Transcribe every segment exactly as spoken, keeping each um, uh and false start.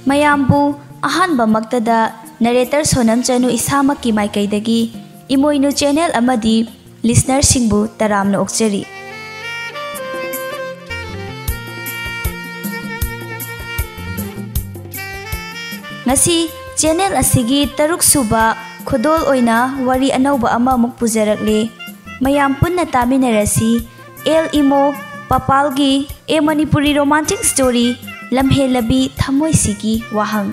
ꯃꯌꯥꯝꯕꯨ ꯑꯍꯥꯟꯕꯃꯛꯇꯗ ꯅꯔꯦꯇꯔ ꯁꯣꯅꯝ ꯆꯅꯨ ꯏꯁꯥꯃꯛꯀꯤ ꯃꯥꯏꯀꯩꯗꯒꯤ ꯏꯃꯣꯏꯅꯨ ꯆꯦꯅꯦꯜ ꯑꯃꯗꯤ ꯂꯤꯁꯅꯔꯁꯤꯡꯕꯨ ꯇꯔꯥꯝꯅ ꯑꯣꯛꯆꯔꯤ꯫ ꯉꯁꯤ ꯆꯦꯅꯦꯜ ꯑꯁꯤꯒꯤ ꯇꯔꯨꯛ ꯁꯨꯕ ꯈꯨꯗꯣꯜ ꯑꯣꯏꯅ ꯋꯥꯔꯤ ꯑꯅꯧꯕ ꯑꯃꯃꯨꯛ ꯄꯨꯖꯔꯛꯂꯦ꯫ ꯃꯌꯥꯝ ꯄꯨꯟꯅ ꯇꯥꯃꯤꯟꯅꯔꯁꯤ ꯑꯦꯜ ꯏꯃꯣ ꯄꯥꯄꯥꯜꯒꯤ ꯑꯦ ꯃꯅꯤꯄꯨꯔꯤ ꯔꯣꯃꯥꯟꯇꯤꯛ ꯁ꯭ꯇꯣꯔꯤ ꯂꯝꯍꯦꯜꯂꯕꯤ ꯊꯃꯣꯏꯁꯤꯒꯤ ꯋꯥꯍꯪ꯫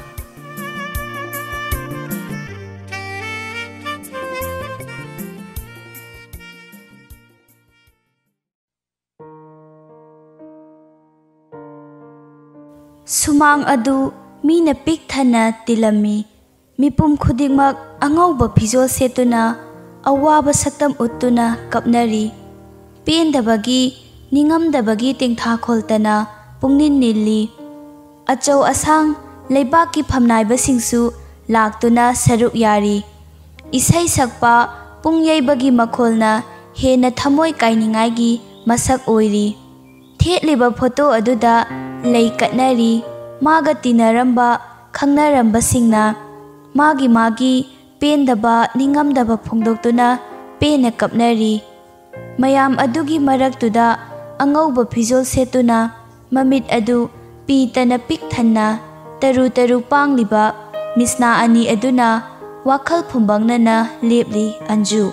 ꯁꯨꯃꯥꯡ ꯑꯗꯨ ꯃꯤꯅ ꯄꯤꯛ ꯊꯟꯅ ꯇꯤꯜꯂꯝꯃꯤ꯫ ꯃꯤꯄꯨꯝ ꯈꯨꯗꯤꯡꯃꯛ ꯑꯉꯧꯕ ꯐꯤꯖꯣꯜ ꯁꯦꯠꯇꯨꯅ ꯑꯋꯥꯕ ꯁꯛꯇꯝ ꯎꯠꯇꯨꯅ ꯀꯞꯅꯔꯤ꯫ ꯄꯦꯟꯗꯕꯒꯤ ꯅꯤꯡꯉꯝꯗꯕꯒꯤ ꯇꯦꯡꯊꯥꯈꯣꯜꯇꯅ ꯄꯨꯡꯅꯤꯟ ꯅꯤꯜꯂꯤ꯫ ꯑꯆꯧ ꯑꯁꯥꯡ ꯂꯩꯕꯥꯛꯀꯤ ꯐꯝꯅꯥꯏꯕꯁꯤꯡꯁꯨ ꯂꯥꯛꯇꯨꯅ ꯁꯔꯨꯛ ꯌꯥꯔꯤ꯫ ꯏꯁꯩ ꯁꯛꯄ ꯄꯨꯡ ꯌꯩꯕꯒꯤ ꯃꯈꯣꯜꯅ ꯍꯦꯟꯅ ꯊꯃꯣꯏ ꯀꯥꯏꯅꯤꯡꯉꯥꯏꯒꯤ ꯃꯁꯛ ꯑꯣꯏꯔꯤ꯫ ꯊꯦꯠꯂꯤꯕ ꯐꯣꯇꯣ ꯑꯗꯨꯗ ꯂꯩ ꯀꯠꯅꯔꯤ꯫ ꯃꯥꯒ ꯇꯤꯟꯅꯔꯝꯕ ꯈꯪꯅꯔꯝꯕꯁꯤꯡꯅ ꯃꯥꯒꯤ ꯃꯥꯒꯤ ꯄꯦꯟꯗꯕ ꯅꯤꯡꯉꯝꯗꯕ ꯐꯣꯡꯗꯣꯛꯇꯨꯅ ꯄꯦꯟꯅ ꯀꯞꯅꯔꯤ꯫ ꯃꯌꯥꯝ ꯑꯗꯨꯒꯤ ꯃꯔꯛꯇꯨꯗ ꯑꯉꯧꯕ ꯐꯤꯖꯣꯜ ꯁꯦꯠꯇꯨꯅ ꯃꯃꯤꯠ ꯑꯗꯨ ꯄꯤꯇꯅ ꯄꯤꯛ ꯊꯟꯅ ꯇꯔꯨ ꯇꯔꯨ ꯄꯥꯡꯂꯤꯕ ꯃꯤꯁꯅꯥ ꯑꯅꯤ ꯑꯗꯨꯅ ꯋꯥꯈꯜ ꯐꯨꯝꯕꯪꯅꯅ ꯂꯦꯞꯂꯤ꯫ ꯑꯟꯖꯨ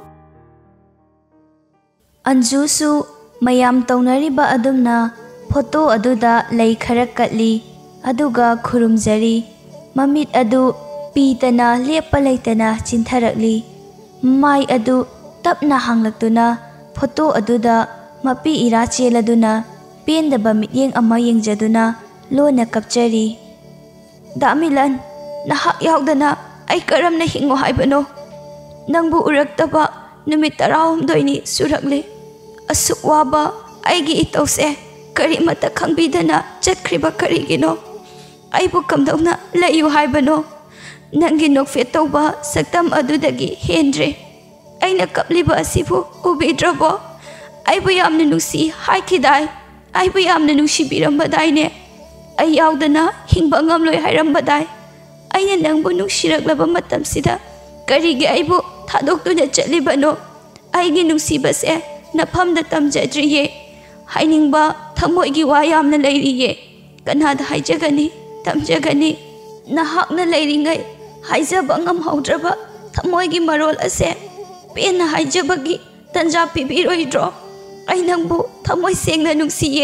ꯑꯟꯖꯨꯁꯨ ꯃꯌꯥꯝ ꯇꯧꯅꯔꯤꯕ ꯑꯗꯨꯝꯅ ꯐꯣꯇꯣ ꯑꯗꯨꯗ ꯂꯩ ꯈꯔ ꯀꯠꯂꯤ ꯑꯗꯨꯒ ꯈꯨꯔꯨꯝꯖꯔꯤ꯫ ꯃꯃꯤꯠ ꯑꯗꯨ ꯄꯤꯇꯅ ꯂꯦꯞꯄ ꯂꯩꯇꯅ ꯆꯤꯟꯊꯔꯛꯂꯤ꯫ ꯃꯥꯏ ꯑꯗꯨ ꯇꯞꯅ ꯍꯥꯡꯂꯛꯇꯨꯅ ꯐꯣꯇꯣ ꯑꯗꯨꯗ ꯃꯄꯤ ꯏꯔꯥ ꯆꯦꯜꯂꯗꯨꯅ ꯄꯦꯟꯗꯕ ꯃꯤꯠꯌꯦꯡ ꯑꯃ ꯌꯦꯡꯖꯗꯨꯅ ꯂꯣꯟꯅ ꯀꯞꯆꯔꯤ꯫ ꯗꯥꯃꯤꯂꯟ, ꯅꯍꯥꯛ ꯌꯥꯎꯗꯅ ꯑꯩ ꯀꯔꯝꯅ ꯍꯤꯡꯉꯣ ꯍꯥꯏꯕꯅꯣ? ꯅꯪꯕꯨ ꯎꯔꯛꯇꯕ ꯅꯨꯃꯤꯠ ꯇꯔꯥꯍꯨꯝꯗꯣꯏꯅꯤ ꯁꯨꯔꯛꯂꯤ꯫ ꯑꯁꯨꯛ ꯋꯥꯕ ꯑꯩꯒꯤ ꯏꯇꯧꯁꯦ ꯀꯔꯤꯃꯠꯇ ꯈꯪꯕꯤꯗꯅ ꯆꯠꯈ꯭ꯔꯤꯕ ꯀꯔꯤꯒꯤꯅꯣ? ꯑꯩꯕꯨ ꯀꯝꯗꯧꯅ ꯂꯩꯌꯨ ꯍꯥꯏꯕꯅꯣ? ꯅꯪꯒꯤ ꯅꯣꯛꯐꯦꯠ ꯇꯧꯕ ꯁꯛꯇꯝ ꯑꯗꯨꯗꯒꯤ ꯍꯦꯟꯗ꯭ꯔꯦ꯫ ꯑꯩꯅ ꯀꯞꯂꯤꯕ ꯑꯁꯤꯕꯨ ꯎꯕꯤꯗ꯭ꯔꯕꯣ? ꯑꯩꯕꯨ ꯌꯥꯝꯅ ꯅꯨꯡꯁꯤ ꯍꯥꯏꯈꯤꯗꯥꯏ? ꯑꯩꯕꯨ ꯌꯥꯝꯅ ꯅꯨꯡꯁꯤꯕꯤꯔꯝꯕꯗꯥꯏꯅꯦ? ꯑꯩ ꯌꯥꯎꯗꯅ ꯍꯤꯡꯕ ꯉꯝꯂꯣꯏ ꯍꯥꯏꯔꯝꯕꯗꯥꯏ? ꯑꯩꯅ ꯅꯪꯕꯨ ꯅꯨꯡꯁꯤꯔꯛꯂꯕ ꯃꯇꯝꯁꯤꯗ ꯀꯔꯤꯒꯤ ꯑꯩꯕꯨ ꯊꯥꯗꯣꯛꯇꯨꯅ ꯆꯠꯂꯤꯕꯅꯣ? ꯑꯩꯒꯤ ꯅꯨꯡꯁꯤꯕꯁꯦ ꯅꯐꯝꯗ ꯇꯝꯖꯗ꯭ꯔꯤꯌꯦ꯫ ꯍꯥꯏꯅꯤꯡꯕ ꯊꯃꯣꯏꯒꯤ ꯋꯥ ꯌꯥꯝꯅ ꯂꯩꯔꯤꯌꯦ꯫ ꯀꯅꯥꯗ ꯍꯥꯏꯖꯒꯅꯤ? ꯇꯝꯖꯒꯅꯤ? ꯅꯍꯥꯛꯅ ꯂꯩꯔꯤꯉꯩ ꯍꯥꯏꯖꯕ ꯉꯝꯍꯧꯗ꯭ꯔꯕ ꯊꯃꯣꯏꯒꯤ ꯃꯔꯣꯜ ꯑꯁꯦ ꯄꯦꯟꯅ ꯍꯥꯏꯖꯕꯒꯤ ꯇꯟꯖꯥ ꯄꯤꯕꯤꯔꯣꯏꯗ꯭ꯔꯣ? ꯑꯩ ꯅꯪꯕꯨ ꯊꯃꯣꯏ ꯁꯦꯡꯅ ꯅꯨꯡꯁꯤꯌꯦ꯫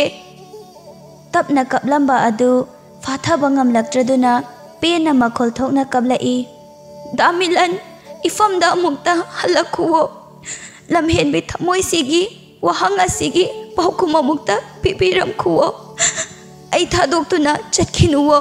ꯇꯞꯅ ꯀꯞꯂꯝꯕ ꯑꯗꯨ ꯐꯥꯊꯕ ꯉꯝꯂꯛꯇ꯭ꯔꯗꯨꯅ ꯄꯦꯟꯅ ꯃꯈꯣꯜ ꯊꯣꯛꯅ ꯀꯞꯂꯛꯏ꯫ ꯗꯥꯃꯤꯂꯟ, ꯏꯐꯝꯗ ꯑꯃꯨꯛꯇ ꯍꯜꯂꯛꯈꯨꯋꯣ꯫ ꯂꯝꯍꯦꯟꯕꯤ ꯊꯃꯣꯏꯁꯤꯒꯤ ꯋꯥꯍꯪ ꯑꯁꯤꯒꯤ ꯄꯥꯎꯈꯨꯝ ꯑꯃꯨꯛꯇ ꯄꯤꯕꯤꯔꯝꯈꯨꯋꯣ꯫ ꯑꯩ ꯊꯥꯗꯣꯛꯇꯨꯅ ꯆꯠꯈꯤꯅꯨꯋꯣ꯫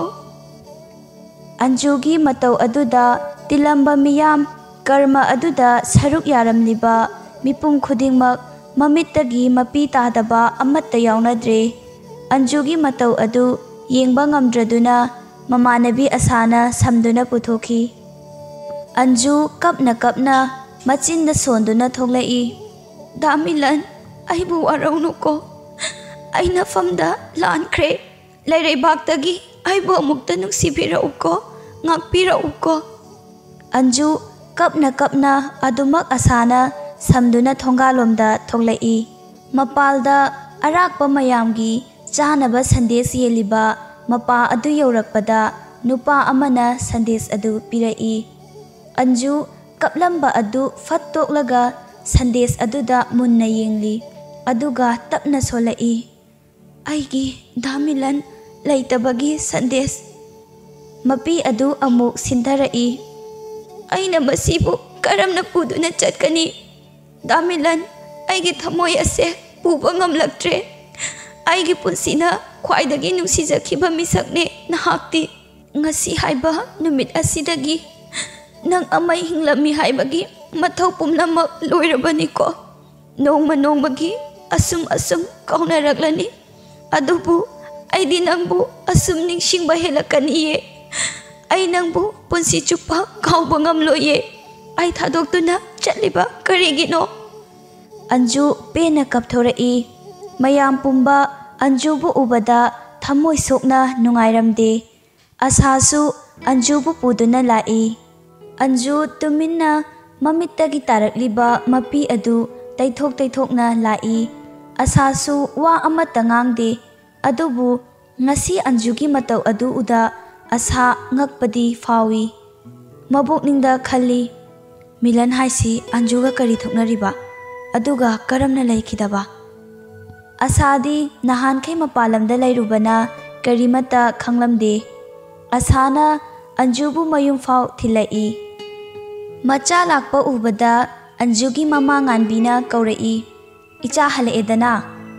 ꯑꯟꯖꯨꯒꯤ ꯃꯇꯧ ꯑꯗꯨꯗ ꯇꯤꯜꯂꯝꯕ ꯃꯤꯌꯥꯝ, ꯀꯔꯃ ꯑꯗꯨꯗ ꯁꯔꯨꯛ ꯌꯥꯔꯝꯂꯤꯕ ꯃꯤꯄꯨꯝ ꯈꯨꯗꯤꯡꯃꯛ ꯃꯃꯤꯠꯇꯒꯤ ꯃꯄꯤ ꯇꯥꯗꯕ ꯑꯃꯠꯇ ꯌꯥꯎꯅꯗ꯭ꯔꯦ꯫ ꯑꯟꯖꯨꯒꯤ ꯃꯇꯧ ꯑꯗꯨ ꯌꯦꯡꯕ ꯉꯝꯗ꯭ꯔꯗꯨꯅ ꯃꯃꯥꯟꯅꯕꯤ ꯑꯁꯥꯅ ꯁꯝꯗꯨꯅ ꯄꯨꯊꯣꯛꯈꯤ꯫ ꯑꯟꯖꯨ ꯀꯞꯅ ꯀꯞꯅ ꯃꯆꯤꯟꯗ ꯁꯣꯟꯗꯨꯅ ꯊꯣꯛꯂꯛꯏ꯫ ꯗꯥꯃꯤꯂꯟ, ꯑꯩꯕꯨ ꯋꯥꯔꯧꯅꯨꯀꯣ꯫ ꯑꯩ ꯅꯐꯝꯗ ꯂꯥꯟꯈ꯭ꯔꯦ꯫ ꯂꯩꯔꯩꯕꯥꯛꯇꯒꯤ ꯑꯩꯕꯨ ꯑꯃꯨꯛꯇ ꯅꯨꯡꯁꯤꯕꯤꯔꯛꯎꯀꯣ, ꯉꯥꯛꯄꯤꯔꯛꯎꯀꯣ꯫ ꯑꯟꯖꯨ ꯀꯞꯅ ꯀꯞꯅ ꯑꯗꯨꯃꯛ ꯑꯁꯥꯅ ꯁꯝꯗꯨꯅ ꯊꯣꯡꯒꯥꯜꯂꯣꯝꯗ ꯊꯣꯛꯂꯛꯏ꯫ ꯃꯄꯥꯜꯗ ꯑꯔꯥꯛꯄ ꯃꯌꯥꯝꯒꯤ ꯆꯥꯅꯕ ꯁꯟꯗꯦꯁ ꯌꯦꯜꯂꯤꯕ ꯃꯄꯥ ꯑꯗꯨ ꯌꯧꯔꯛꯄꯗ ꯅꯨꯄꯥ ꯑꯃꯅ ꯁꯟꯗꯦꯁ ꯑꯗꯨ ꯄꯤꯔꯛꯏ꯫ ꯑꯟꯖꯨ ꯀꯞꯂꯝꯕ ꯑꯗꯨ ꯐꯠ ꯇꯣꯛꯂꯒ ꯁꯟꯗꯦꯁ ꯑꯗꯨꯗ ꯃꯨꯟꯅ ꯌꯦꯡꯂꯤ ꯑꯗꯨꯒ ꯇꯞꯅ ꯁꯣꯜꯂꯛꯏ꯫ ꯑꯩꯒꯤ ꯗꯥꯃꯤꯂꯟ ꯂꯩꯇꯕꯒꯤ ꯁꯟꯗꯦꯁ꯫ ꯃꯄꯤ ꯑꯗꯨ ꯑꯃꯨꯛ ꯁꯤꯟꯊꯔꯛꯏ꯫ ꯑꯩꯅ ꯃꯁꯤꯕꯨ ꯀꯔꯝꯅ ꯄꯨꯗꯨꯅ ꯆꯠꯀꯅꯤ? ꯗꯥꯃꯤꯂꯟ, ꯑꯩꯒꯤ ꯊꯃꯣꯏ ꯑꯁꯦ ꯄꯨꯕ ꯉꯝꯂꯛꯇ꯭ꯔꯦ꯫ ꯑꯩꯒꯤ ꯄꯨꯟꯁꯤꯅ ꯈ꯭ꯋꯥꯏꯗꯒꯤ ꯅꯨꯡꯁꯤꯖꯈꯤꯕ ꯃꯤꯁꯛꯅꯦ ꯅꯍꯥꯛꯇꯤ꯫ ꯉꯁꯤ ꯍꯥꯏꯕ ꯅꯨꯃꯤꯠ ꯑꯁꯤꯗꯒꯤ ꯅꯪ ꯑꯃꯩ ꯍꯤꯡꯂꯝꯃꯤ ꯍꯥꯏꯕꯒꯤ ꯃꯊꯧ ꯄꯨꯝꯅꯃꯛ ꯂꯣꯏꯔꯕꯅꯤꯀꯣ꯫ ꯅꯣꯡꯃ ꯅꯣꯡꯃꯒꯤ ꯑꯁꯨꯝ ꯑꯁꯨꯝ ꯀꯥꯎꯅꯔꯛꯂꯅꯤ꯫ ꯑꯗꯨꯕꯨ ꯑꯩꯗꯤ ꯅꯪꯕꯨ ꯑꯁꯨꯝ ꯅꯤꯡꯁꯤꯡꯕ ꯍꯦꯜꯂꯛꯀꯅꯤꯌꯦ꯫ ꯑꯩ ꯅꯪꯕु पुंसी चुप्पा काउबा ngamloye ai thadokduna chatliba karigino Anju pena kapthorei mayam pumba Anju bu ubada thamoi sokna nungairamde ꯑꯁꯥꯁꯨ ꯑꯟꯖꯨꯕꯨ ꯄꯨꯗꯨꯅ ꯂꯥꯛꯏ꯫ ꯑꯟꯖꯨ ꯇꯨꯃꯤꯟꯅ ꯃꯃꯤꯠꯇꯒꯤ ꯇꯥꯔꯛꯂꯤꯕ ꯃꯄꯤ ꯑꯗꯨ ꯇꯩꯊꯣꯛ ꯇꯩꯊꯣꯛꯅ ꯂꯥꯛꯏ꯫ ꯑꯁꯥꯁꯨ ꯋꯥ ꯑꯃꯠꯇ ꯉꯥꯡꯗꯦ꯫ ꯑꯗꯨꯕꯨ ꯉꯁꯤ ꯑꯟꯖꯨꯒꯤ ꯃꯇꯧ ꯑꯗꯨ ꯎꯗ ꯑꯁꯥ ꯉꯛꯄꯗꯤ ꯐꯥꯎꯏ꯫ ꯃꯕꯨꯛꯅꯤꯡꯗ ꯈꯜꯂꯤ, ꯃꯤꯂꯟ ꯍꯥꯏꯁꯤ ꯑꯟꯖꯨꯒ ꯀꯔꯤ ꯊꯣꯛꯅꯔꯤꯕ? ꯑꯗꯨꯒ ꯀꯔꯝꯅ ꯂꯩꯈꯤꯗꯕ? ꯑꯁꯥꯗꯤ ꯅꯍꯥꯟꯈꯩ ꯃꯄꯥꯟ ꯂꯝꯗ ꯂꯩꯔꯨꯕꯅ ꯀꯔꯤꯃꯠꯇ ꯈꯪꯂꯝꯗꯦ꯫ ꯑꯁꯥꯅ ꯑꯟꯖꯨꯕꯨ ꯃꯌꯨꯝ ꯐꯥꯎ ꯊꯤꯜꯂꯛꯏ꯫ ꯃꯆꯥ ꯂꯥꯛꯄ ꯎꯕꯗ ꯑꯟꯖꯨꯒꯤ ꯃꯃꯥ ꯉꯥꯟꯕꯤꯅ ꯀꯧꯔꯛꯏ, ꯏꯆꯥ ꯍꯜꯂꯛꯑꯦꯗꯅ꯫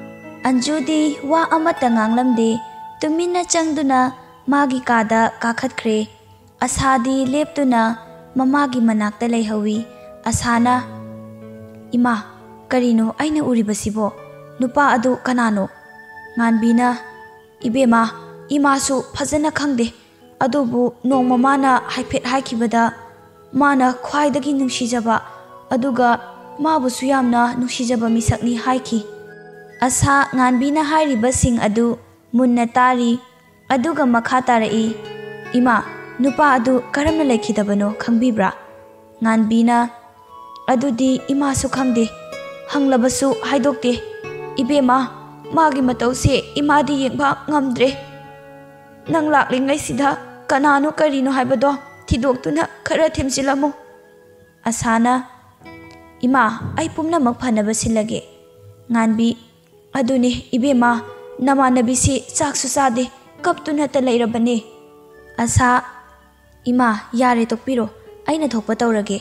ꯑꯟꯖꯨꯗꯤ ꯋꯥ ꯑꯃꯠꯇ ꯉꯥꯡꯂꯝꯗꯦ꯫ ꯇꯨꯃꯤꯟꯅ ꯆꯪꯗꯨꯅ ꯃꯥꯒꯤ ꯀꯥꯗ ꯀꯥꯈꯠꯈ꯭ꯔꯦ꯫ ꯑꯁꯥꯗꯤ ꯂꯦꯞꯇꯨꯅ ꯃꯃꯥꯒꯤ ꯃꯅꯥꯛꯇ ꯂꯩꯍꯧꯏ꯫ ꯑꯁꯥꯅ, ꯏꯃꯥ, ꯀꯔꯤꯅꯣ ꯑꯩꯅ ꯎꯔꯤꯕꯁꯤꯕꯣ? ꯅꯨꯄꯥ ꯑꯗꯨ ꯀꯅꯥꯅꯣ? ꯉꯥꯟꯕꯤꯅ, ꯏꯕꯦꯝꯃ, ꯏꯃꯥꯁꯨ ꯐꯖꯅ ꯈꯪꯗꯦ꯫ ꯑꯗꯨꯕꯨ ꯅꯣꯡꯃ ꯃꯥꯅ ꯍꯥꯏꯐꯦꯠ ꯍꯥꯏꯈꯤꯕꯗ ꯃꯥꯅ ꯈ꯭ꯋꯥꯏꯗꯒꯤ ꯅꯨꯡꯁꯤꯖꯕ ꯑꯗꯨꯒ ꯃꯥꯕꯨꯁꯨ ꯌꯥꯝꯅ ꯅꯨꯡꯁꯤꯖꯕ ꯃꯤꯁꯛꯅꯤ ꯍꯥꯏꯈꯤ꯫ ꯑꯁꯥ ꯉꯥꯟꯕꯤꯅ ꯍꯥꯏꯔꯤꯕꯁꯤꯡ ꯑꯗꯨ ꯃꯨꯟꯅ ꯇꯥꯔꯤ꯫ ꯑꯗꯨꯒ ꯃꯈꯥ ꯇꯥꯔꯛꯏ, ꯏꯃꯥ, ꯅꯨꯄꯥ ꯑꯗꯨ ꯀꯔꯝꯅ ꯂꯩꯈꯤꯗꯕꯅꯣ ꯈꯪꯕꯤꯕ꯭ꯔꯥ? ꯉꯥꯟꯕꯤꯅ, ꯑꯗꯨꯗꯤ ꯏꯃꯥꯁꯨ ꯈꯪꯗꯦ, ꯍꯪꯂꯕꯁꯨ ꯍꯥꯏꯗꯣꯛꯇꯦ꯫ ꯏꯕꯦꯝꯃ, ꯃꯥꯒꯤ ꯃꯇꯧꯁꯦ ꯏꯃꯥꯗꯤ ꯌꯦꯡꯕ ꯉꯝꯗ꯭ꯔꯦ꯫ ꯅꯪ ꯂꯥꯛꯂꯤꯉꯩꯁꯤꯗ ꯀꯅꯥꯅꯣ ꯀꯔꯤꯅꯣ ꯍꯥꯏꯕꯗꯣ ꯊꯤꯗꯣꯛꯇꯨꯅ ꯈꯔ ꯊꯦꯝꯖꯤꯜꯂꯝꯃꯨ꯫ ꯑꯁꯥꯅ, ꯏꯃꯥ, ꯑꯩ ꯄꯨꯝꯅꯃꯛ ꯐꯅꯕ ꯁꯤꯜꯂꯒꯦ꯫ ꯉꯥꯟꯕꯤ, ꯑꯗꯨꯅꯤ ꯏꯕꯦꯝꯃ, ꯅꯃꯥꯟꯅꯕꯤꯁꯤ ꯆꯥꯛꯁꯨ ꯆꯥꯗꯦ, ꯀꯞꯇꯨꯅꯇ ꯂꯩꯔꯕꯅꯦ꯫ ꯑꯁꯥ, ꯏꯃꯥ, ꯌꯥꯔꯦ ꯇꯣꯛꯄꯤꯔꯣ, ꯑꯩꯅ ꯊꯣꯛꯄ ꯇꯧꯔꯒꯦ꯫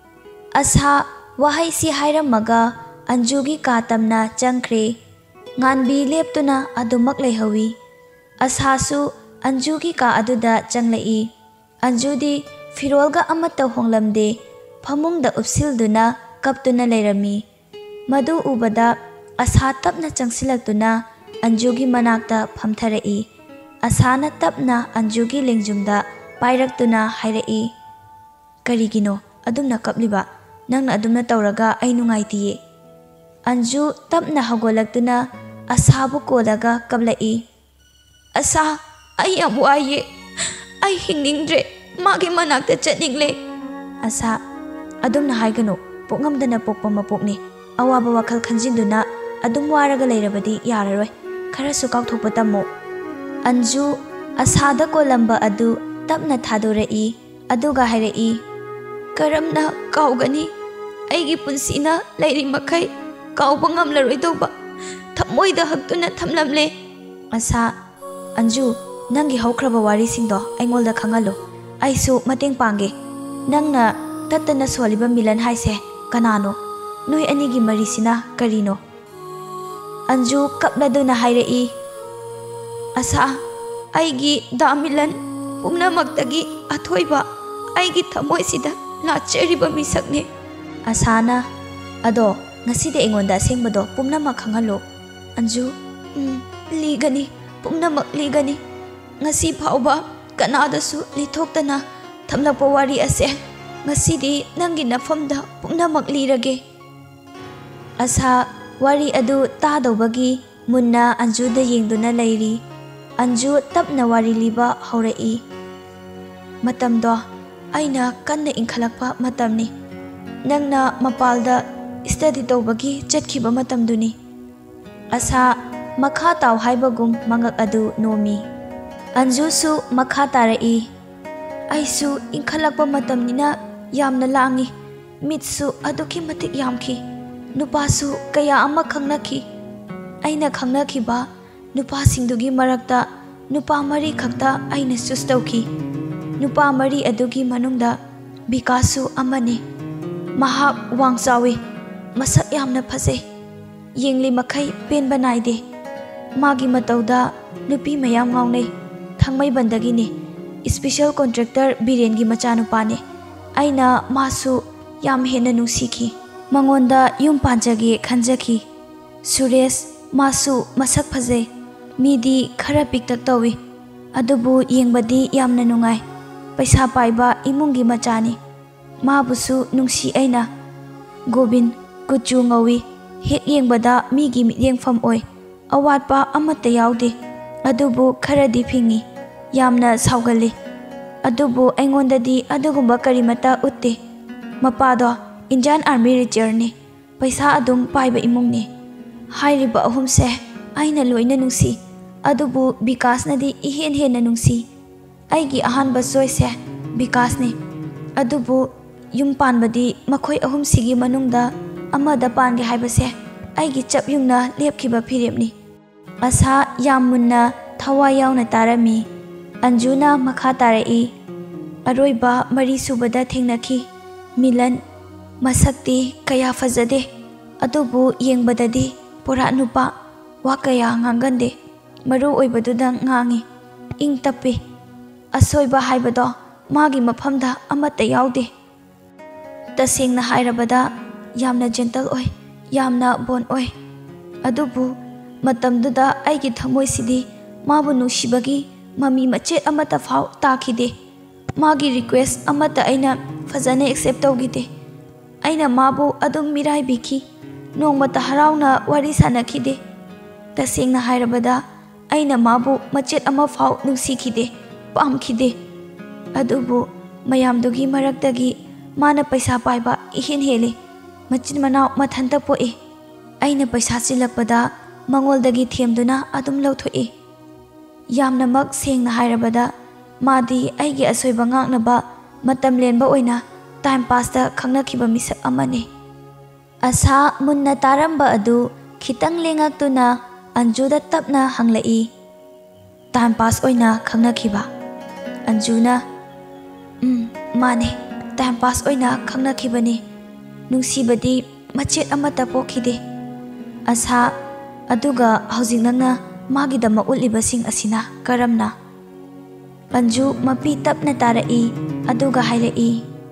ꯑꯁꯥ ꯋꯥꯍꯩꯁꯤ ꯍꯥꯏꯔꯝꯃꯒ ꯑꯟꯖꯨꯒꯤ ꯀꯥ ꯇꯝꯅ ꯆꯪꯈ꯭ꯔꯦ꯫ ꯉꯥꯟꯕꯤ ꯂꯦꯞꯇꯨꯅ ꯑꯗꯨꯃꯛ ꯂꯩꯍꯧꯏ꯫ ꯑꯁꯥꯁꯨ ꯑꯟꯖꯨꯒꯤ ꯀꯥ ꯑꯗꯨꯗ ꯆꯪꯂꯛꯏ꯫ ꯑꯟꯖꯨꯗꯤ ꯐꯤꯔꯣꯜꯒ ꯑꯃꯠꯇ ꯍꯣꯡꯂꯝꯗꯦ, ꯐꯃꯨꯡꯗ ꯎꯞꯁꯤꯜꯗꯨꯅ ꯀꯞꯇꯨꯅ ꯂꯩꯔꯝꯃꯤ꯫ ꯃꯗꯨ ꯎꯕꯗ ꯑꯁꯥ ꯇꯞꯅ ꯆꯪꯁꯤꯜꯂꯛꯇꯨꯅ ꯑꯟꯖꯨꯒꯤ ꯃꯅꯥꯛꯇ ꯐꯝꯊꯔꯛꯏ꯫ ꯑꯁꯥꯅ ꯇꯞꯅ ꯑꯟꯖꯨꯒꯤ ꯂꯦꯡꯖꯨꯝꯗ ꯄꯥꯏꯔꯛꯇꯨꯅ ꯍꯥꯏꯔꯛꯏ, ꯀꯔꯤꯒꯤꯅꯣ ꯑꯗꯨꯝꯅ ꯀꯞꯂꯤꯕ? ꯅꯪꯅ ꯑꯗꯨꯝꯅ ꯇꯧꯔꯒ ꯑꯩ ꯅꯨꯡꯉꯥꯏꯇꯤꯌꯦ꯫ ꯑꯟꯖꯨ ꯇꯞꯅ ꯍꯧꯒꯠꯂꯛꯇꯨꯅ ꯑꯁꯥꯕꯨ ꯀꯣꯜꯂꯒ ꯀꯞꯂꯛꯏ, ꯑꯁꯥ, ꯑꯩ ꯌꯥꯝ ꯋꯥꯏꯌꯦ, ꯑꯩ ꯍꯤꯡꯅꯤꯡꯗ꯭ꯔꯦ, ꯃꯥꯒꯤ ꯃꯅꯥꯛꯇ ꯆꯠꯅꯤꯡꯂꯦ꯫ ꯑꯁꯥ, ꯑꯗꯨꯝꯅ ꯍꯥꯏꯒꯅꯨ, ꯄꯣꯛꯉꯝꯗꯅ ꯄꯣꯛꯄ ꯃꯄꯣꯛꯅꯤ꯫ ꯑꯋꯥꯕ ꯋꯥꯈꯜ ꯈꯟꯖꯤꯟꯗꯨꯅ ꯑꯗꯨꯝ ꯋꯥꯔꯒ ꯂꯩꯔꯕꯗꯤ ꯌꯥꯔꯔꯣꯏ, ꯈꯔꯁꯨ ꯀꯥꯎꯊꯣꯛꯄ ꯇꯝꯃꯨ꯫ ꯑꯟꯖꯨ ꯑꯁꯥꯗ ꯀꯣꯜꯂꯝꯕ ꯑꯗꯨ ꯇꯞꯅ ꯊꯥꯗꯣꯔꯛꯏ꯫ ꯑꯗꯨꯒ ꯍꯥꯏꯔꯛꯏ, ꯀꯔꯝꯅ ꯀꯥꯎꯒꯅꯤ? ꯑꯩꯒꯤ ꯄꯨꯟꯁꯤꯅ ꯂꯩꯔꯤꯃꯈꯩ ꯀꯥꯎꯕ ꯉꯝꯂꯔꯣꯏꯗꯧꯕ ꯊꯃꯣꯏꯗ ꯍꯛꯇꯨꯅ ꯊꯝꯂꯝꯂꯦ꯫ ꯑꯁꯥ, ꯑꯟꯖꯨ, ꯅꯪꯒꯤ ꯍꯧꯈ꯭ꯔꯕ ꯋꯥꯔꯤꯁꯤꯡꯗꯣ ꯑꯩꯉꯣꯟꯗ ꯈꯪꯍꯜꯂꯨ, ꯑꯩꯁꯨ ꯃꯇꯦꯡ ꯄꯥꯡꯒꯦ꯫ ꯅꯪꯅ ꯇꯠꯇꯅ ꯁꯣꯜꯂꯤꯕ ꯃꯤꯂꯟ ꯍꯥꯏꯁꯦ ꯀꯅꯥꯅꯣ? ꯅꯣꯏ ꯑꯅꯤꯒꯤ ꯃꯔꯤꯁꯤꯅ ꯀꯔꯤꯅꯣ? ꯑꯟꯖꯨ ꯀꯞꯂꯗꯨꯅ ꯍꯥꯏꯔꯛꯏ, ꯑꯁꯥ, ꯑꯩꯒꯤ ꯗꯥ ꯃꯤꯂꯟ ꯄꯨꯝꯅꯃꯛꯇꯒꯤ ꯑꯊꯣꯏꯕ, ꯑꯩꯒꯤ ꯊꯃꯣꯏꯁꯤꯗ ꯂꯥꯠꯆꯔꯤꯕ ꯃꯤꯁꯛꯅꯤ꯫ ꯑꯁꯥꯅ, ꯑꯗꯣ ꯉꯁꯤꯗꯤ ꯑꯩꯉꯣꯟꯗ ꯑꯁꯦꯡꯕꯗꯣ ꯄꯨꯝꯅꯃꯛ ꯈꯪꯍꯜꯂꯨ꯫ ꯑꯟꯖꯨ, ꯎꯝ, ꯂꯤꯒꯅꯤ, ꯄꯨꯝꯅꯃꯛ ꯂꯤꯒꯅꯤ꯫ ꯉꯁꯤ ꯐꯥꯎꯕ ꯀꯅꯥꯗꯁꯨ ꯂꯤꯊꯣꯛꯇꯅ ꯊꯝꯂꯛꯄ ꯋꯥꯔꯤ ꯑꯁꯦ ꯉꯁꯤꯗꯤ ꯅꯪꯒꯤ ꯅꯐꯝꯗ ꯄꯨꯝꯅꯃꯛ ꯂꯤꯔꯒꯦ꯫ ꯑꯁꯥ ꯋꯥꯔꯤ ꯑꯗꯨ ꯇꯥꯗꯧꯕꯒꯤ ꯃꯨꯟꯅ ꯑꯟꯖꯨꯗ ꯌꯦꯡꯗꯨꯅ ꯂꯩꯔꯤ꯫ ꯑꯟꯖꯨ ꯇꯞꯅ ꯋꯥꯔꯤ liba ꯍꯧꯔꯛꯏ, ꯃꯇꯝꯗꯣ ꯑꯩꯅ ꯀꯟꯅ ꯏꯟꯈꯠꯂꯛꯄ ꯃꯇꯝꯅꯤ꯫ ꯅꯪꯅ ꯃꯄꯥꯜꯗ ꯁ꯭ꯇꯗꯤ ꯇꯧꯕꯒꯤ ꯆꯠꯈꯤꯕ ꯃꯇꯝꯗꯨꯅꯤ꯫ ꯑꯁꯥ ꯃꯈꯥ ꯇꯥꯎ ꯍꯥꯏꯕꯒꯨꯝ ꯃꯉꯛ ꯑꯗꯨ ꯅꯣꯝꯃꯤ꯫ ꯑꯟꯖꯨꯁꯨ ꯃꯈꯥ ꯇꯥꯔꯛꯏ, ꯑꯩꯁꯨ ꯏꯟꯈꯠꯂꯛꯄ ꯃꯇꯝꯅꯤꯅ ꯌꯥꯝꯅ ꯂꯥꯡꯏ, ꯃꯤꯠꯁꯨ ꯑꯗꯨꯛꯀꯤ ꯃꯇꯤꯛ ꯌꯥꯝꯈꯤ, ꯅꯨꯄꯥꯁꯨ ꯀꯌꯥ ꯑꯃ ꯈꯪꯅꯈꯤ꯫ ꯑꯩꯅ ꯈꯪꯅꯈꯤꯕ ꯅꯨꯄꯥꯁꯤꯡꯗꯨꯒꯤ ꯃꯔꯛꯇ ꯅꯨꯄꯥ ꯃꯔꯤ ꯈꯛꯇ ꯑꯩꯅ ꯆꯨꯁ ꯇꯧꯈꯤ꯫ ꯅꯨꯄꯥ ꯃꯔꯤ ꯑꯗꯨꯒꯤ ꯃꯅꯨꯡꯗ ꯕꯤꯀꯥꯁꯁꯨ ꯑꯃꯅꯤ꯫ ꯃꯍꯥꯛ ꯋꯥꯡ ꯆꯥꯎꯏ, ꯃꯁꯛ ꯌꯥꯝꯅ ꯐꯖꯩ, ꯌꯦꯡꯂꯤ ꯃꯈꯩ ꯄꯦꯟꯕ ꯅꯥꯏꯗꯦ꯫ ꯃꯥꯒꯤ ꯃꯇꯧꯗ ꯅꯨꯄꯤ ꯃꯌꯥꯝ ꯉꯥꯎꯅꯩ꯫ ꯊꯥꯡꯃꯩꯕꯟꯗꯒꯤꯅꯤ, ꯁ꯭ꯄꯦꯁꯤꯌꯦꯜ ꯀꯣꯟꯇ꯭ꯔꯦꯛꯇꯔ ꯕꯤꯔꯦꯟꯒꯤ ꯃꯆꯥꯅꯨꯄꯥꯅꯤ꯫ ꯑꯩꯅ ꯃꯥꯁꯨ ꯌꯥꯝ ꯍꯦꯟꯅ ꯅꯨꯡꯁꯤꯈꯤ, ꯃꯉꯣꯟꯗ ꯌꯨꯝ ꯄꯥꯟꯖꯒꯦ ꯈꯟꯖꯈꯤ꯫ ꯁꯨꯔꯦꯁ, ꯃꯥꯁꯨ ꯃꯁꯛ ꯐꯖꯩ, ꯃꯤꯗꯤ ꯈꯔ ꯄꯤꯛꯇꯛ ꯇꯧꯏ, ꯑꯗꯨꯕꯨ ꯌꯦꯡꯕꯗꯤ ꯌꯥꯝꯅ ꯅꯨꯡꯉꯥꯏ, ꯄꯩꯁꯥ ꯄꯥꯏꯕ ꯏꯃꯨꯡꯒꯤ ꯃꯆꯥꯅꯤ꯫ ꯃꯥꯕꯨꯁꯨ ꯅꯨꯡꯁꯤ ꯑꯩꯅ꯫ ꯒꯣꯕꯤꯟ, ꯀꯨꯆꯨ ꯉꯧꯏ, ꯍꯦꯛ ꯌꯦꯡꯕꯗ ꯃꯤꯒꯤ ꯃꯤꯠꯌꯦꯡꯐꯝ ꯑꯣꯏ, ꯑꯋꯥꯠꯄ ꯑꯃꯠꯇ ꯌꯥꯎꯗꯦ, ꯑꯗꯨꯕꯨ ꯈꯔꯗꯤ ꯐꯤꯡꯏ꯫ ꯌꯥꯝꯅ ꯁꯥꯎꯒꯜꯂꯤ ꯑꯗꯨꯕꯨ ꯑꯩꯉꯣꯟꯗꯗꯤ ꯑꯗꯨꯒꯨꯝꯕ ꯀꯔꯤꯃꯠꯇ ꯎꯠꯇꯦ ꯃꯄꯥꯗꯣ ꯏꯟꯗꯤꯌꯟ ꯑꯥꯔꯃꯤ ꯔꯤꯇꯤꯌꯔꯅꯤ ꯄꯩꯁꯥ ꯑꯗꯨꯝ ꯄꯥꯏꯕ ꯏꯃꯨꯡꯅꯤ ꯍꯥꯏꯔꯤꯕ ꯑꯍꯨꯝꯁꯦ ꯑꯩꯅ ꯂꯣꯏꯅ ꯅꯨꯡꯁꯤ ꯑꯗꯨꯕꯨ ꯕꯤꯀꯥꯁꯅꯗꯤ इहेन हेन नुंसी अैगी अहानब चोइसे बिकासने अदुबु युम पानबदी मखोय अहुमसिगी मनुंगदा अमदा पानगे हाइबसे अैगी चपयुंगना लेपखिबा फिरेमनी आशा याम मुन्ना थवाय यावना तारमी अंजुना मखा तारई अरोइबा मरी सुबदा थेंगनखी मिलन मसक्ति कया फजदे अदुबु येंगबददी पुरा नुपा वा कया nganggande मरु ओइबदुदा ngangi ing tapi असोइबा हाइबदो मागी मफमदा अमत्ता याउदे तसेंगना हाइरबदा यामना जेंटल ओइ यामना बोन ओइ अदुबु मतमदुदा अैगी थमोइसिदी माबु नुसिबगी ममी मचेत अमत्ता फाउ ताखिदे मागी रिक्वेस्ट अमत्ता अैना फजने एक्सेप्ट तौगिदे अैना माबु अदुम मिराइ बिखी नोंमता हराउना वारी सानखिदे तसेंगना हाइरबदा अैना माबु मचेत अमा फाउ नुसिखिदे पामखिदे अदुबु मयामदुगी मरक्तगी माना पैसा पाइबा इहेन हेले मचिन मनाव मथंता पोए अैना पैसा चिलकपदा मंगोलदगी थेमदुना अदुम लौथोए यामनमक सेंगना हाइरबदा मादी अैगी असोइबा ngangnaba matam lenba oina time pass da khangnakiba misak amane आशा मुन्ना तारंबा अदु खितंग लेंगाक्तुना अंजुदा तपना हंगलई टाइम पास ओइना खंगनाखिबा अंजुना उम माने टाइम पास ओइना खंगनाखिबने नुंसीबदी मचेत अमता पोखिदे आशा अदुगा हौजिक नंगना मागिदमा उलिबसिंग असिना करमना अंजु मपी तपना तारई अदुगा हाइरई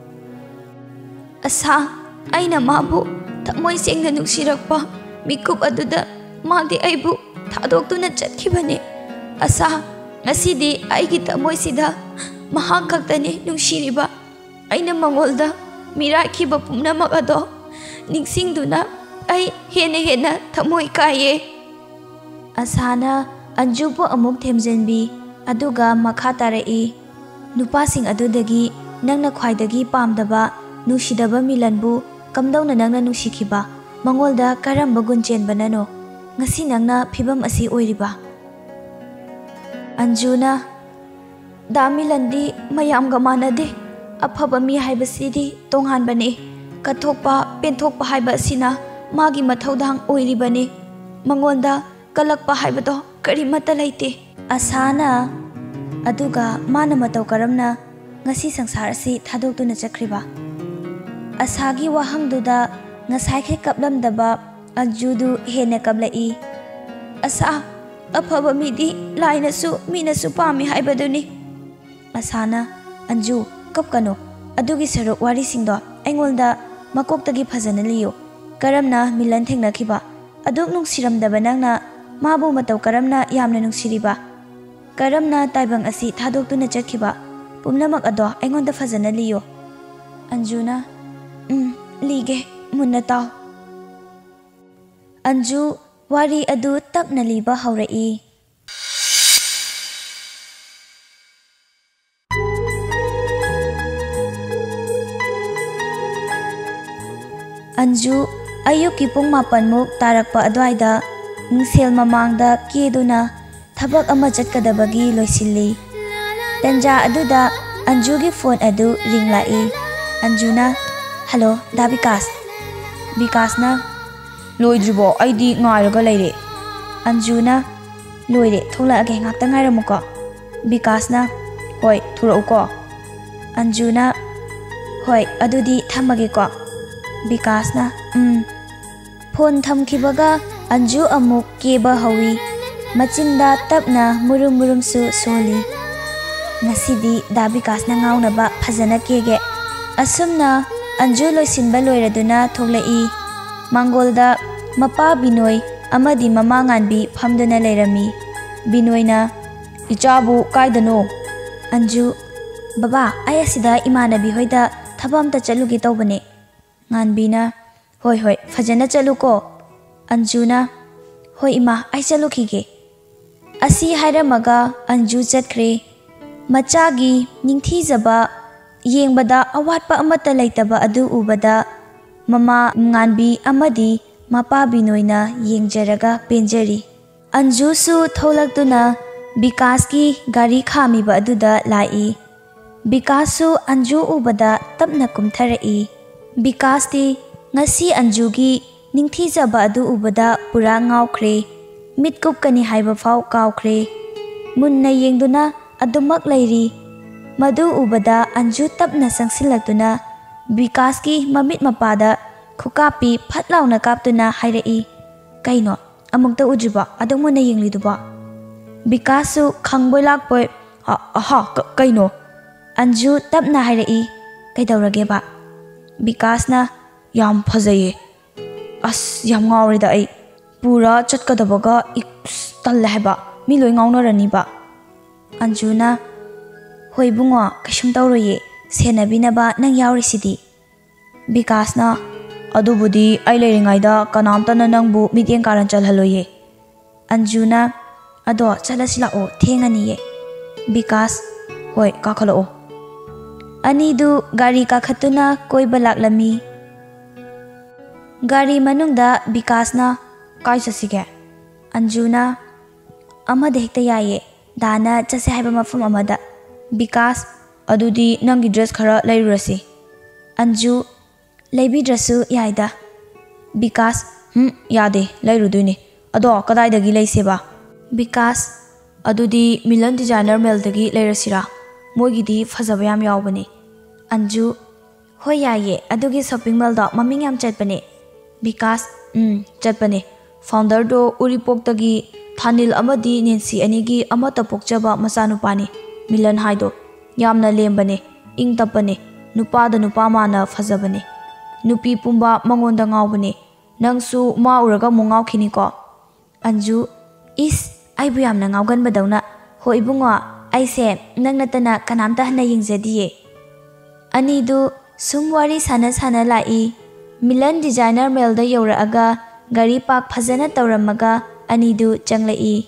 आशा अैना माबु थमोय सेंगना नुंसिरक्पा मिकुप अदुदा मादी अैबु थादोक्तुना चटखिबने आशा ngasiदी अैगी थमोयसिदा महाक खक्तने नुंसिरिबा अैना मंगोलदा मिराखिबा पुमनामक अदो निंगसिंगदुना अै हेना हेना थमोय काये आशाना अंजुबु अमुक थेमजेनबी अदुगा मखा तारई नुपासिंग अदुदगी नंगना ख्वाइदगी पामदबा नुसिदबा मिलनबु कमदौना नंगना नुसिखिबा मंगोलदा करम्बा गुन चेनबननो ngasi nangna phibam asi oiriba Anjuna दामिलंदी मयाम गमानदे अफब मी हाइबसिदी तोंहानबने कथोपा पेंथोपा हाइबसिना मागी मथौदांग ओइरिबने मंगोंदा कलकपा हाइबदो करिमता लैते आशाना अदुगा माना मतौ करमना ngasi संसार असि थादोक्तुना चखरिबा आशागी वाहंगदुदा ngसाइखे कपलमदबा अंजुदु हेने कबलई आशा अफब मीदी लाइनसु मीनसु पामी हाइबदुनी आशाना अंजु कपकनो अदुगी सरुक वारिसिंगदो ऐंगोलदा मकोक्तगी फजन लियो करमना मिलन थेंगनखिबा अदुक नुंसिरमदबा नंगना माबु मतौ करमना यामना नुंसिरिबा करमना ताइबंग असि थादोक्तुना चखिबा पुमनमक अदो ऐंगोंदा फजन लियो अंजुना उम लीगे मुन्ना ताओ अंजु वारी अदु तपना लीबा हौरई अंजु अयुकी पुंग मापनमुक तारकपा अद्वाइदा नुसेल ममांगदा केदुना थबक अमा चटकदबगी लोइसिल्ली तंजा अदुदा अंजुगी फोन अदु रिंग लाई अंजुना हेलो दा Vikas विकासना लोइद्रिबो अैदी ngairaga leire Anjuna लोइरे थोलागे ngakta ngairamuko विकासना होय थुरौको अंजुना होय अदुदी थमगे को विकासना उम फोन थमखिबगा अंजु अमुक केबा हवी मचिंदा तपना मुरुम मुरुमसु सोली ngasiदी दा विकासना ngaunaba फजना केगे असुमना अंजु लोइसिनबा लोइरदुना थोलई मंगोलदा मपा बिनोय अमदी ममा nganbi famduna leirami बिनोयना इचाबु कायदनो अंजु बाबा आयसिदा इमानबी होइदा थबम ता चलुगे तौबने nganbina होय होय फजना चलुको अंजुना होय इमा आई चलुखिगे असि हायरमगा Anju चतख्रे Machagi ningthijaba yengbada awatpa amata leitaba adu ubada mama nganbi amadi mapa binoina yengjaraga penjari. Anju su tholaktuna Bikas ki gari khamiba aduda lai. Bikas su Anju ubada tapna kumtharai. Bikas ti ngasi Anju gi ningthijaba adu ubada pura ngawkhre. Mitkup kani haiba phau kawkhre. Munna yengduna adumak lairi. Madu ubada Anju tapna sangsilaktuna Bikas ki mamit mapada khukapi phatlauna kaptuna hairai. Kaino amukta ujiba adumuna yengliduba. Bikasu khangboy lakboy aha kaino Anju tapna hairai kaidaurage ba. Bikasna yam phajaye as yam ngawrida ai pura chatkadabaga iks talle haba mi loi ngawnarani ba. Anjuna hoi bungo kaishum tawroye senabinaba nang yawrisidi. Bikasna adubudi ai leiringaida kanamtana nangbu mityeng karan chalhaloye. Anjuna ado chalasila o thengani ye. Bikas hoi kakhala o. Anidu gari kakhatuna koiba laklami. Gari manungda Bikasna kai chasige. Anjuna amada hekta yaye dana chase haiba mafam amada. Bikas adudi nangi dress khara lairurasi. Anju leibidrasu yaida. Bikas hm yade lairuduini ado kadaidagi leiseba. Bikas adudi Milan Designer Mall-dagi leirasira moigidi fajaba yam yawbani. Anju hoi yaye adugi shopping mall da maming yam chatbane. Bikas um chatbane. Founder do Uripok-dagi Thanil amadi Nancy anigi amata pokjaba machanupani Milan haido yamna lembane ing tapane nupada nupa mana fajabane. Nupi pumba mangonda ngawbane nangsu ma uraga mo ngawkhini ko. Anju is aibu yamna ngawgan badawna hoi bungo aise nang natana kanamta hana yingjadiye. Anidu sumwari sana sana lai. Milan Designer Mall-da yawraaga gari park phajana tawramaga anidu changlai.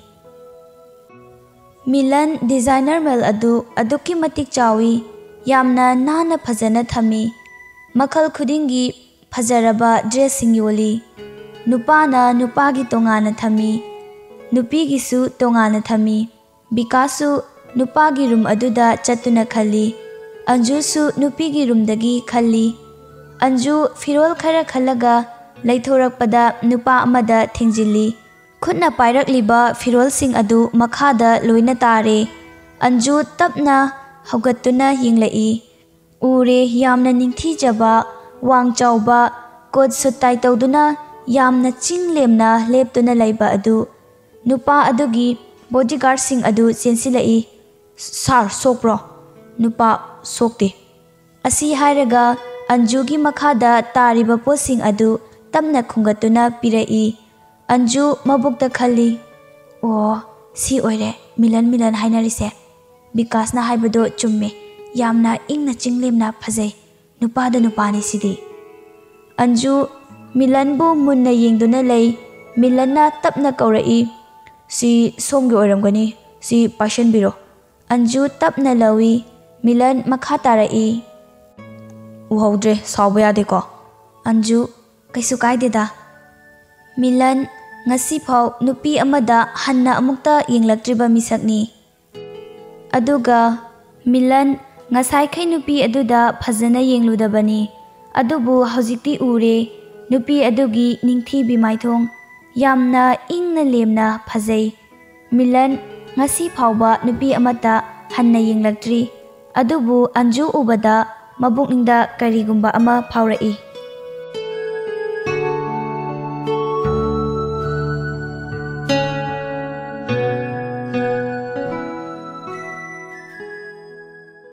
Milan Designer Mall adu aduki matik chawi yamna nana phajana thami. Makhal khudingi phajaraba dressing yoli. Nupana nupagi tongana thami. Nupigisu tongana thami. Bikasu nupagi room aduda chatuna khali. Anjusu nupigi room dagi khali. Anju firol khara khalaga laithorakpada nupa amada thengjili. Khutna pairakliba firol sing adu makhada loina tare. Anju tapna haugatuna yinglai. Ure yamna ningthijaba wang chawba kod sutai tawduna yamna chinglemna leptuna laiba adu. Nupa adugi bodyguard sing adu sensilai. Sar sokro. Nupa sokte. Asi hairaga Anjugi makhada tariba posing adu tamna khungatuna pirai. Anju mabukta khali. Oh, si oire Milan Milan hainarise. Bikasna haibado chumme. Yamna ingna chinglemna phajai. Nupada nupani sidi. Anju Milanbu munna yengduna lay. Milanna tapna kaurai. Si somgi oiramgani. Si passion biro. Anju tapna lawi. Milan makhatarai. Uhaudre sauba yade ko. Anju kaisu kaideda. Milan ngasi phau nupi amada hanna amukta yenglaktriba misakni. Aduga Milan ngasai khai nupi aduda phajana yengludabani. Adubu haujikti ure nupi adugi ningthi bimaithong yamna ingna lemna phajai. Milan ngasi phauba nupi amata hanna yenglaktri. Adubu Anju ubada mabukningda karigumba ama phaurai.